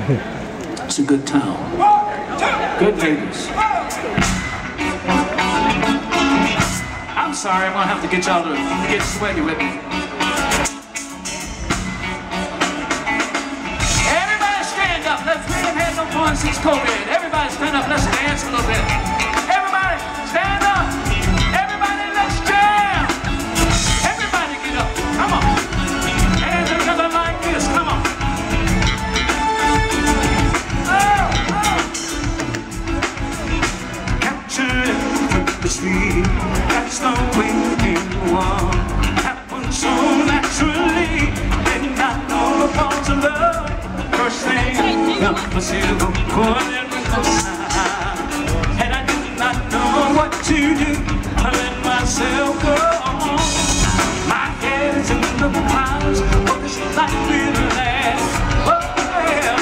It's a good town. Good neighbors. I'm sorry, I'm gonna have to get y'all to get sweaty with me. Everybody stand up. Let's we haven't had no fun since COVID. Everybody stand up. Let's dance a little bit. Everybody stand up. Everybody, let's jam. Everybody get up. Come on. Hands together like this. Come on. Captured the street. That's the way anyone happens so naturally. And I know the cause of love. First thing, the silver coin and the sign. And I do not know what to do. I let myself go on. My head is in the clouds. Oh, this life will last. Oh, yeah.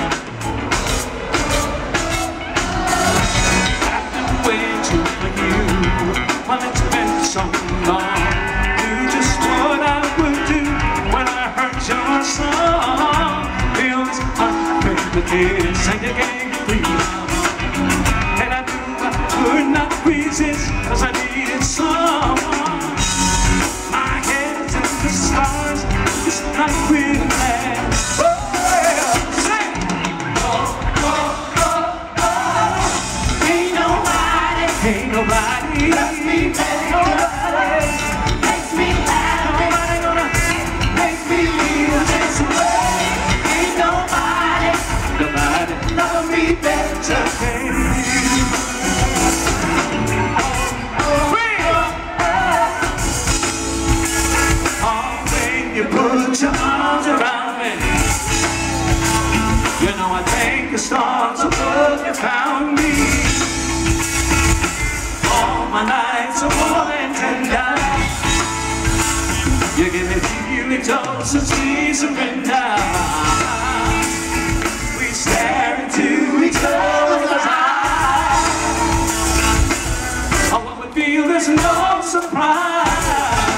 I've been waiting for you. Well, it's been so long. Do just what I would do when I heard your song. Feels unfair, sang again, freedom. And I knew I could not resist, cause I needed someone. My head's in the stars, this night will last. Oh, yeah, sing! Ain't nobody loves me better. Nobody makes me happy. Nobody gonna make me feel this way. Ain't nobody love me better than you. Oh, when you put your arms around me, you know I thank the stars above you found me. My nights are more than tender. You give me feeling dose of sweet surrender. We stare into each other's eyes. Oh, what we feel is no surprise.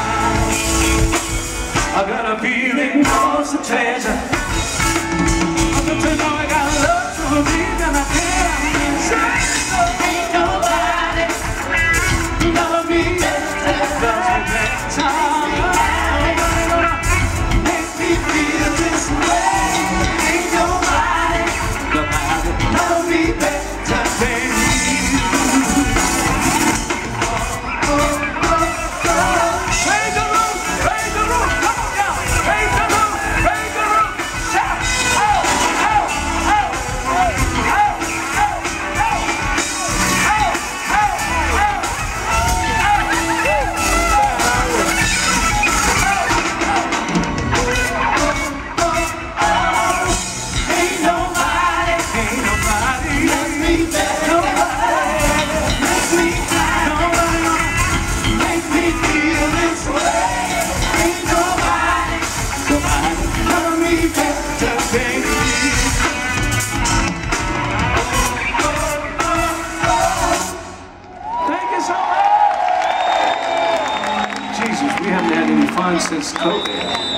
I got a feeling most of treasure. I'm going to know I got love to me and I can't say. Ain't nobody love me better, doesn't matter. Make me feel this way. Ain't nobody love me better than you. Raise the roof, raise the roof, come on down. Raise the roof, raise the roof. Shout, oh, oh, oh, oh, oh, since COVID.